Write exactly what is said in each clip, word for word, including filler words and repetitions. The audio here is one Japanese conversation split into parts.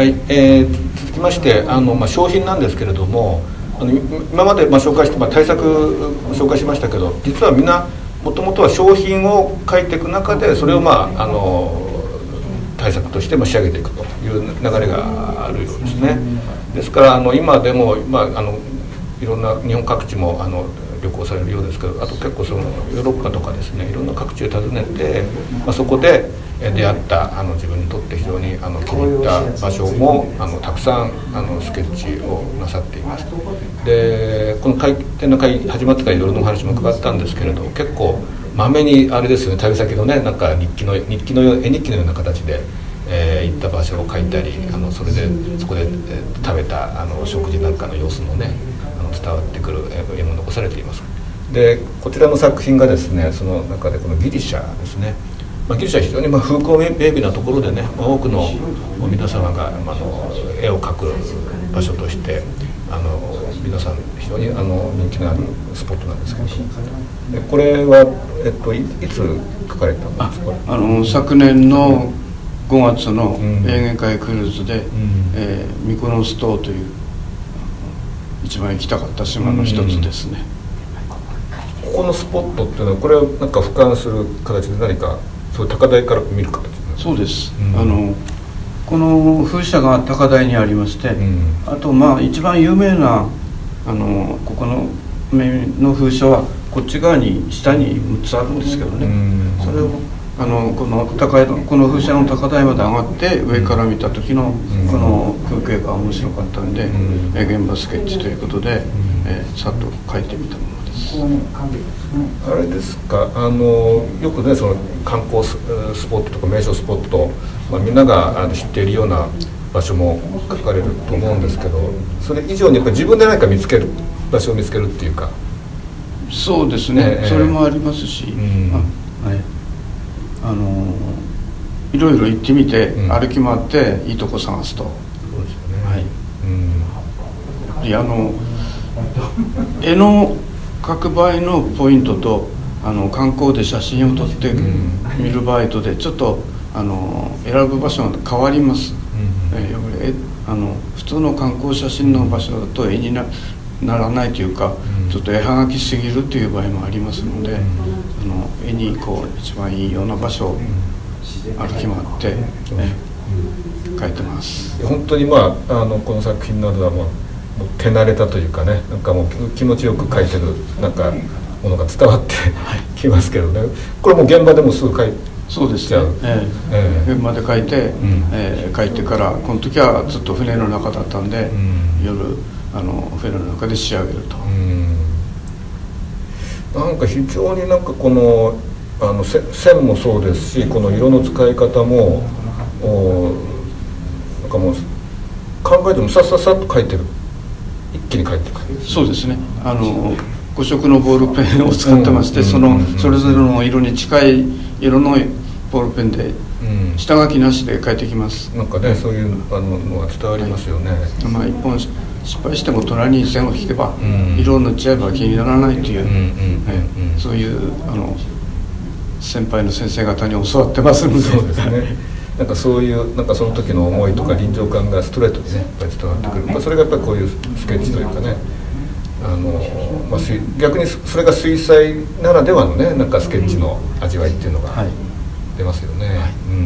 はい、えー、続きましてあの、まあ、商品なんですけれども、あの今までまあ紹介して、まあ、対策を紹介しましたけど、実はみんなもともとは商品を書いていく中でそれを、まあ、あの対策としても仕上げていくという流れがあるようですね。ですからあの今でも、まあ、あのいろんな日本各地もあの旅行されるようですけど、あと結構そのヨーロッパとかですね、いろんな各地を訪ねて、まあ、そこで出会ったあの自分にとって非常にあの気に入った場所もあのたくさんあのスケッチをなさっています。でこの展覧会始まってからいろいろなお話も伺ったんですけれど、結構まめにあれですよね、旅先のね、なんか日記の日記の絵日記のような形で、えー、行った場所を書いたり、あのそれでそこで、えー、食べたあの食事なんかの様子もね、あの伝わってくる絵も残されています。でこちらの作品がですね、その中でこのギリシャですね、まあ、ギリシャは非常にまあ風光明媚なところでね、まあ、多くの皆様が、まあ、の絵を描く場所としてあの皆さん非常にあの人気のあるスポットなんですけど、でこれは、えっと、い, いつ描かれたんですか？ あの昨年のごがつのエーゲ海クルーズで、うんえー、ミコノス島という一番行きたかった島の一つですね。 うん、ここのスポットっていうのはこれはなんか俯瞰する形で何かそういう高台から見る形なんですか？そうです、 うん、あのこの風車が高台にありまして、うん、あとまあ一番有名なあのここのの風車はこっち側に下にむっつあるんですけどね、うん、それをあのこの高いこの風車の高台まで上がって上から見た時のこの風景が面白かったんで、うん、現場スケッチということで、うんえー、さっと描いてみたものです。 あれですか、あのよくねその観光 ス, スポットとか名所スポット、まあ、みんながあの知っているような場所も書かれると思うんですけど、それ以上にやっぱり自分で何か見つける場所を見つけるっていうか。 そうですね、えー、それもありますし、うんあはい、あのいろいろ行ってみて、うん、歩き回っていいとこ探すと。そうですよね、はいうん、いやあの絵の描く場合のポイントとあの観光で写真を撮って見る場合とでちょっとあの選ぶ場所が変わります、うんえー、あの普通の観光写真の場所だと絵に な, ならないというか、うん、ちょっと絵はがきすぎるという場合もありますので、うん、あの絵にこう一番いいような場所を歩き回って、うんねうん、描いてます。 本当に、まあ、あのこの作品などはもう手慣れたというかね、なんかもう気持ちよく描いてるなんかものが伝わってきますけどね、これも現場でもすぐ描いてそうですね、えーえー、現場で描いて、うんえー、描いてからこの時はずっと船の中だったんで、うん、夜あの船の中で仕上げると、うん、 なんか非常になんかこのあの線もそうですし、この色の使い方もおなんかもう考えてもさっさっさっと描いてる、一気に描いてる感じ。 そうですね、あのご色のボールペンを使ってまして、うん、そのそれぞれの色に近い色のボールペンで下書きなしで描いてきます、 うん、なんかね、そういうあののが伝わりますよね、はい、 まあ一本失敗しても隣に線を引けば、うん、色を塗っちゃえば気にならないという、うん、そういうあの先輩の先生方に教わってますので。 そうですねなんかそういうなんかその時の思いとか臨場感がストレートにねやっぱり伝わってくる、まあ、それがやっぱりこういうスケッチというかね、あの、まあ、逆にそれが水彩ならではのねなんかスケッチの味わいっていうのが出ますよね、はいはいうん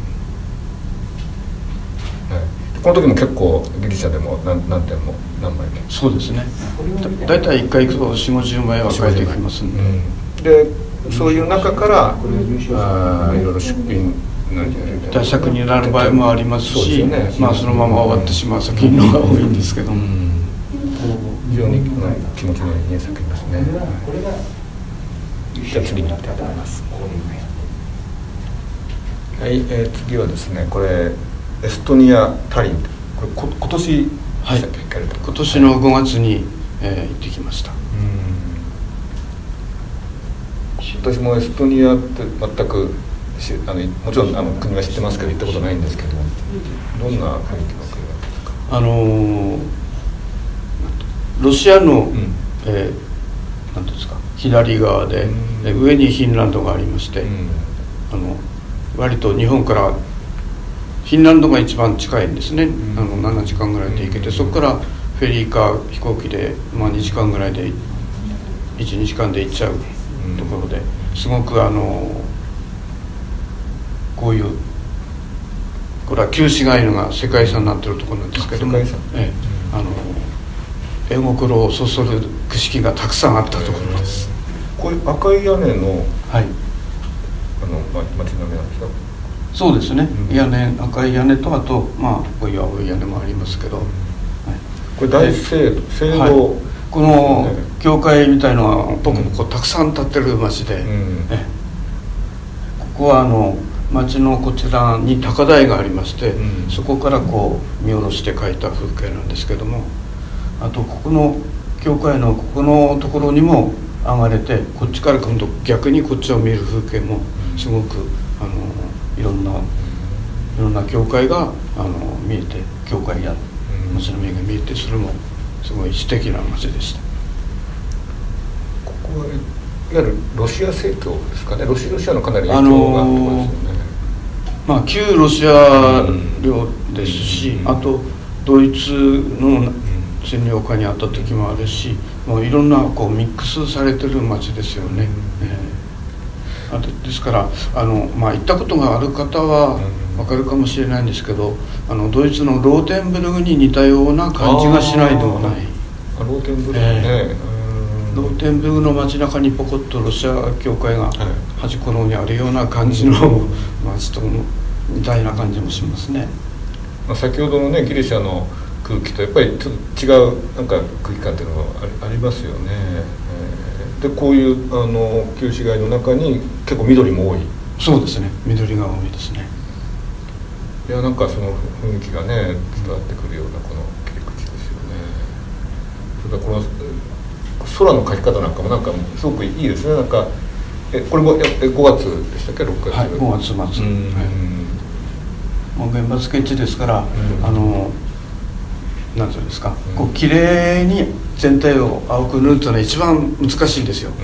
はい、この時も結構ギリシャでも 何, 何点も何枚もそうですね、だいたいいっかい行くとよんじゅう、ごじゅうまいは描いてきますんで、 うん、でそういう中からあいろいろ出品大作になる場合もありますし、ね、まあそのまま終わってしまう作品の方が多いんですけども、うん、 非常に気持ちのいい作品ですね。じゃあ次に行きたいと思います。はい、えー、次はですね、これエストニア・タリン、これこ今年、 はい、今年のごがつに、えー、行ってきました。うん私もエストニアって全くあのもちろんあの国は知ってますけど行ったことないんですけど、どんな雰囲気の国なんですか？ あのー、ロシアの、うんえー、なんですか左側で、うん、上にフィンランドがありまして、うん、あの割と日本からフィンランドが一番近いんですね、あのななじかんぐらいで行けて、そこからフェリーか飛行機で、まあ、にじかんぐらいでいちにちかんで行っちゃうところで、すごくあのこういうこれは旧市街のが世界遺産になってるところなんですけども、ええ、あの絵心をそそる景色がたくさんあったところです。 こういう赤い屋根の、 はい、 あの街並みなんですか？ そうですね、うん、屋根赤い屋根と、あとまあこういう青い屋根もありますけど、はい、 これ大聖堂、聖堂、はい、 この教会みたいのは僕もこうたくさん建ってる町で、うん、えここはあの町のこちらに高台がありまして、うん、そこからこう見下ろして描いた風景なんですけども、あとここの教会のここのところにも上がれて、こっちから今度逆にこっちを見る風景もすごくあのいろんないろんな教会があの見えて、教会や町並みが見えて、それもすごい素敵な町でした。 ここはいわゆるロシア正教ですかね。ロシロシアのかなり影響があるところですよね。 まあ旧ロシア領ですし、うん、あとドイツの占領下にあった時もあるし、もういろんなこうミックスされてる町ですよね。うん、えー、あとですからあの、まあ、行ったことがある方は分かるかもしれないんですけど、あのドイツのローテンブルグに似たような感じがしないでもない。 あ、ローテンブルグね、えー、ローテンブルグの街中にポコッとロシア教会が端っこの方にあるような感じの街とみたいな感じもしますね。 先ほどのねギリシャの空気とやっぱりちょっと違うなんか空気感っていうのがありますよね。えー、でこういうあの旧市街の中に結構緑も多い。 そうですね、緑が多いですね。 いや、なんかその雰囲気がね伝わってくるようなこの切り口ですよね。それからこの空の描き方なんかもなんかすごくいいですね。なんかえこれもえごがつでしたっけ？ろくがつ。 はい、ごがつまつ。うん、はい、もう現場スケッチですから、うん、あのなんていうんですか、うん、こう綺麗に全体を青く塗るというのは一番難しいんですよ。うん、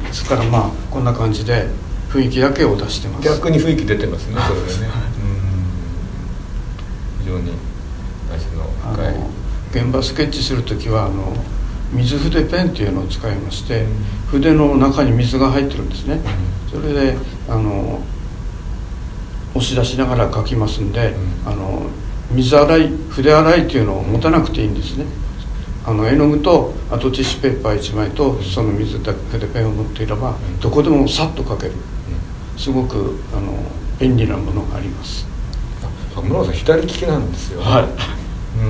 ですからまあこんな感じで雰囲気だけを出してます。 逆に雰囲気出てますね。それでね。非常に味の深い。 現場スケッチするときはあの水筆ペンっていうのを使いまして、うん、筆の中に水が入ってるんですね。うん、それであの押し出しながら描きますんで、うん、あの水洗い筆洗いっていうのを持たなくていいんですね。あの絵の具とあとティッシュペーパーいちまいとその水だけでペンを持っていれば、うん、どこでもさっと描ける、うん、すごくあの便利なものがあります。 あ、村尾さん左利きなんですよ。 はい。 うん。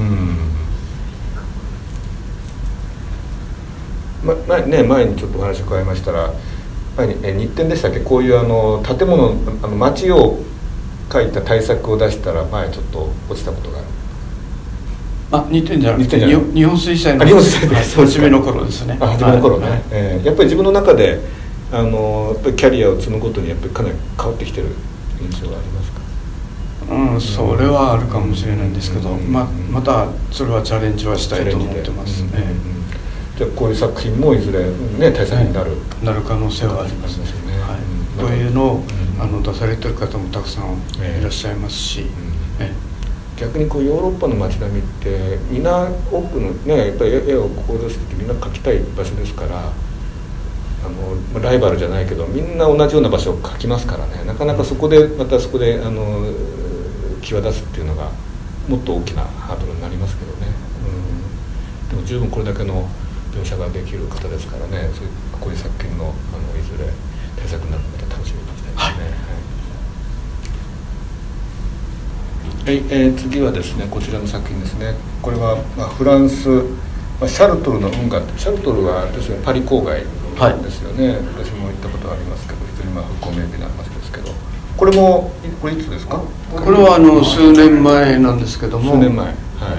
ま前ね前にちょっとお話を伺いましたら、前にえ日展でしたっけ、こういうあの建物あの街を描いた対策を出したら前ちょっと落ちたことがある。 あ、日展じゃなくて日本水災の初めの頃ですね。 あ、初めの頃ね。はい、えー、やっぱり自分の中であのやっぱりキャリアを積むごとにやっぱりかなり変わってきてる印象がありますか？ うん、それはあるかもしれないんですけど、うん、ま, またそれはチャレンジはしたいと思ってますね。うんうんうん、 じゃあこういう作品もいずれ、ね、対策になる、はい、 なる可能性はありますね。はい、こういうのを、うん、あの出されてる方もたくさんいらっしゃいますし、えーえー、逆にこうヨーロッパの街並みってみんな多くのねやっぱり絵を志してみんな描きたい場所ですから、あのライバルじゃないけどみんな同じような場所を描きますからね、なかなかそこでまたそこであの際立つっていうのがもっと大きなハードルになりますけどね。うん、でも十分これだけの描写ができる方ですからね、そういうこういう作品のあのいずれ対策になるのまた楽しみにしたいですね。はい、はい、えー、次はですねこちらの作品ですね。これは、まあ、フランス、まあ、シャルトルの運河、シャルトルはですねパリ郊外ですよね。はい、私も行ったことありますけど、非常にまあ風光明媚な街ですけど、これもこれいつですか？ これはあの数年前なんですけども、 数年前、はい、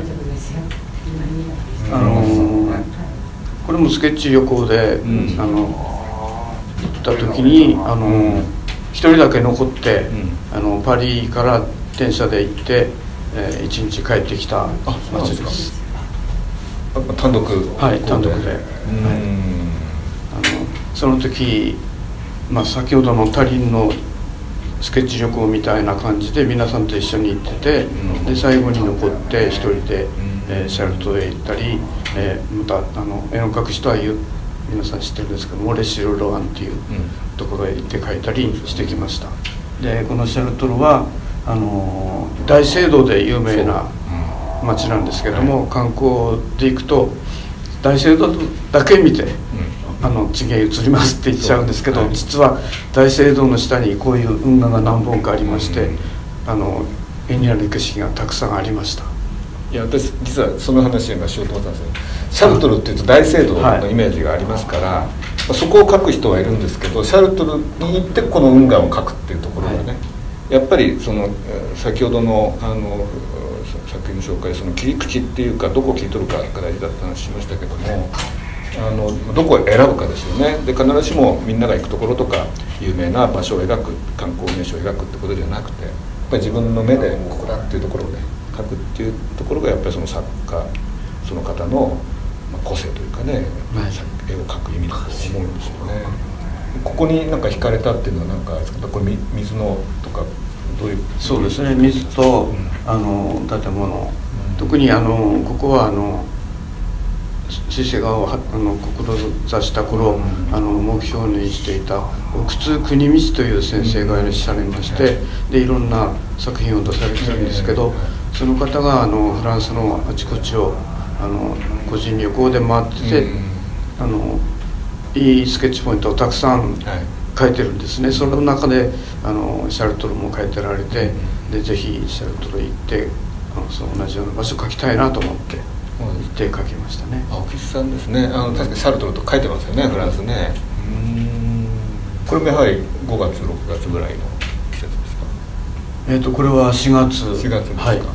あのー、これもスケッチ旅行で、うん、あの行った時にあのー、一人だけ残って、うん、あのパリから電車で行って、えー、一日帰ってきた街です。 単独？ はい、単独で。はい、あのその時、まあ、先ほどのタリンのスケッチ旅行みたいな感じで皆さんと一緒に行ってて、で最後に残って一人で、えー、シャルトへ行ったり、えー、またあの絵の描く人は言う皆さん知ってるんですけどモレシル・ロアンっていうところへ行って描いたりしてきました。でこのシャルトルはあの大聖堂で有名な町なんですけども、観光で行くと大聖堂だけ見て、あの地形移りますって言っちゃうんですけど、はい、実は大聖堂の下にこういう運河が何本かありまして、うん、あの絵になる景色がたくさんありました。 いや私実はその話を今しようと思ったんですよ。シャルトルっていうと大聖堂のイメージがありますから、はい、そこを描く人はいるんですけど、シャルトルに行ってこの運河を描くっていうところがね、はい、やっぱりその先ほどのあの作品の紹介その切り口っていうかどこを切り取るかが大事だって話しましたけども、あのどこを選ぶかですよね。で必ずしもみんなが行くところとか有名な場所を描く観光名所を描くってことじゃなくて、やっぱり自分の目でここだっていうところをね描くっていうところがやっぱりその作家その方の個性というかね、はい、絵を描く意味だと思うんですよね。ここになんか惹かれたっていうのはなんかこれ水のとかどういう？ そうですね、水と、うん、あの建物、うん、特にあのここはあの水星画をあの志した頃、うん、あの目標にしていた奥津国光という先生がいらっしゃいまして、うん、でいろんな作品を出されてるんですけど、うん、その方があのフランスのあちこちをあの個人旅行で回ってて、うん、あのいいスケッチポイントをたくさん描いてるんですね。その中であのシャルトルも描いてられて、でぜひシャルトル行ってあのその同じような場所描きたいなと思って行って描きましたね。 青木さんですね。あの確かにシャルトルと書いてますよね、フランスね。うん、これもやはりごがつろくがつぐらいの季節ですか？ えっとこれはしがつ。 しがつですか。 はい、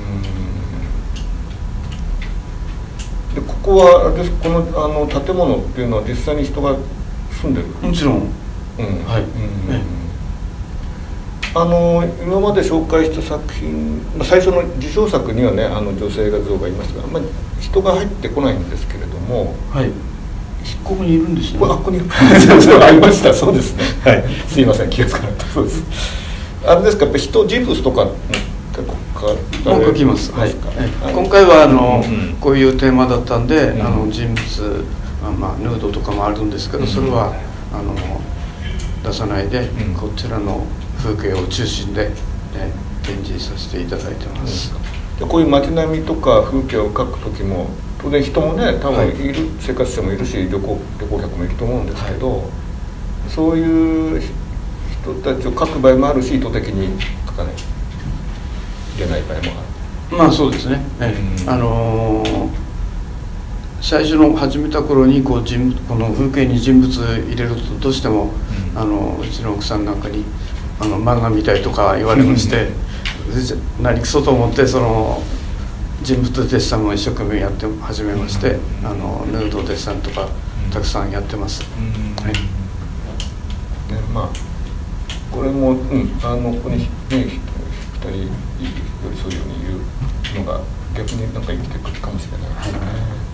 でここはあれです、このあの建物っていうのは実際に人が住んでる？ もちろん、うん、 はい、うん、ね、あの今まで紹介した作品、最初の受賞作にはねあの女性が像がいましたが、あんまり人が入ってこないんですけれども、 はい、ここにいるんですね。 ここにいるありました。そうですね、はい、すいません気がつかなかった。そうです。あれですか、やっぱり人人物とかもう書きます。はい。はい、今回はあの、うん、こういうテーマだったんで、うん、あの人物、まあヌードとかもあるんですけど、うん、それはあの出さないで、うん、こちらの風景を中心で、ね、展示させていただいてます。 うん、でこういう街並みとか風景を描く時も当然人もね多分いる、はい、生活者もいるし旅行旅行客もいると思うんですけど、はい、そういう人たちを描く場合もあるし意図的に描かない。じゃない場合もある。 まあそうですね。はい、あのー、最初の始めた頃にこう人この風景に人物入れるとどうしても、うん、あのうちの奥さんなんかにあの漫画みたいとか言われまして、何くそと思ってその人物デッサンも一生懸命やって始めまして、うん、あのヌードデッサンとかたくさんやってます。うん、はい。ね、 まあこれも、うん、あのここにねふたり寄り添うように言うのが逆になんか生きてくるかもしれないですね。はい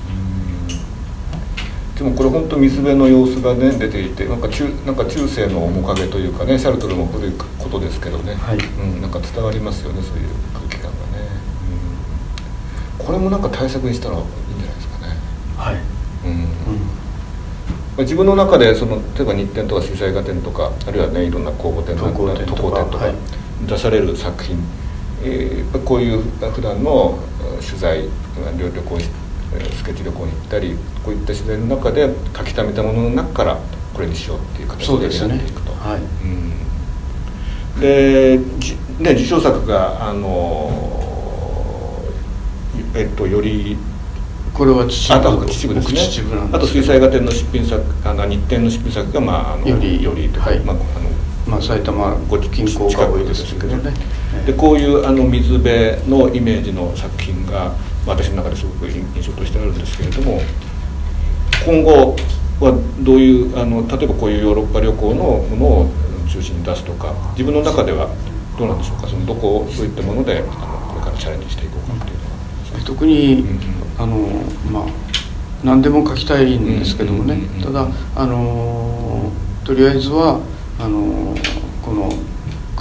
、でもこれ本当水辺の様子がね出ていてなんか 中, なんか中世の面影というかね、シャルトルも古いことですけどね、はい、うん、なんか伝わりますよね、そういう空気感がね。うん、これもなんか対策にしたらいいんじゃないですかね。 はい。うん。うん、 自分の中でその例えば日展とか水彩画展とかあるいはねいろんな公募展とか特攻展とか出される作品、えー、こういう普段の取材旅行スケッチ旅行に行ったりこういった取材の中で書き溜めたものの中からこれにしようっていう形でやっていくと。はい、うん、で、ね、受賞作があのえっとよりこれは秩父、 秩父ですね。秩父なんです。あと水彩画展の出品作、あの日展の出品作がまああのよりよりとか、はい、まああのまあ埼玉ご近郊が多いですけどね。 でこういうあの水辺のイメージの作品が私の中ですごく印象としてあるんですけれども、今後はどういうあの例えばこういうヨーロッパ旅行のものを中心に出すとか、自分の中ではどうなんでしょうか。そのどこをそういったものであのこれからチャレンジしていこうかっていうのは。 特に、うんうん、あのまあ何でも書きたいんですけどもね、ただあのとりあえずはあのこの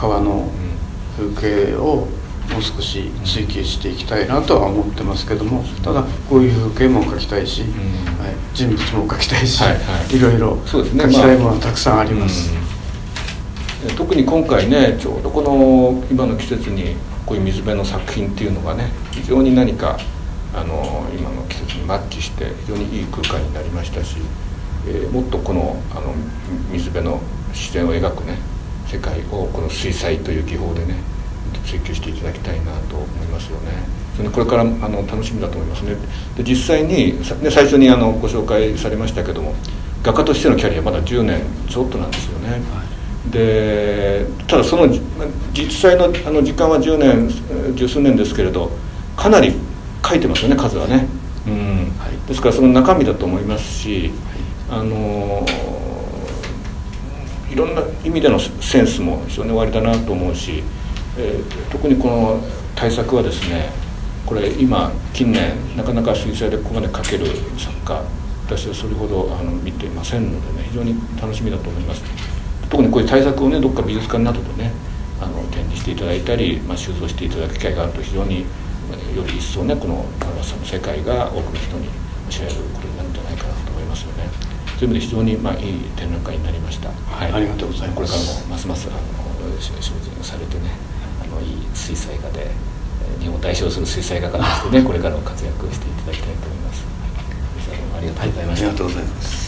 川の風景をもう少し追求していきたいなとは思ってますけども、ただこういう風景も描きたいし、はい、人物も描きたいし、はいはい、いろいろ描きたいものはたくさんあります。 まあ、特に今回ね、ちょうどこの今の季節にこういう水辺の作品っていうのがね、非常に何かあの今の季節にマッチして非常にいい空間になりましたし、えー、もっとこのあの水辺の自然を描くね世界をこの水彩という技法でね追求していただきたいなと思いますよね。それこれからあの楽しみだと思いますね。で実際に、ね、最初にあのご紹介されましたけども、画家としてのキャリアまだじゅうねんちょっとなんですよね。はい、でただその実際のあの時間はじゅうねん十数年ですけれど、かなり書いてますよね、数はね。うん、はい、ですからその中身だと思いますし、はい、あのいろんな意味でのセンスも非常に終わりだなと思うし、えー、特にこの大作はですね、これ今近年なかなか水彩でここまで描ける作家、私はそれほどあの見ていませんのでね、非常に楽しみだと思います。特にこういう大作をね、どっか美術館などでねあの展示していただいたり、まあ、収蔵していただく機会があると非常により一層ね、このその世界が多くの人に知られることになるんじゃないかなと思いますよね。そういう意味で非常に、まあ、いい展覧会になりました。 はい、ありがとうございます。 これからもますますあの精進されてね、あのいい水彩画で日本を代表する水彩画家としてねこれからも活躍していただきたいと思います。はい、ありがとうございました。 はい、ありがとうございます。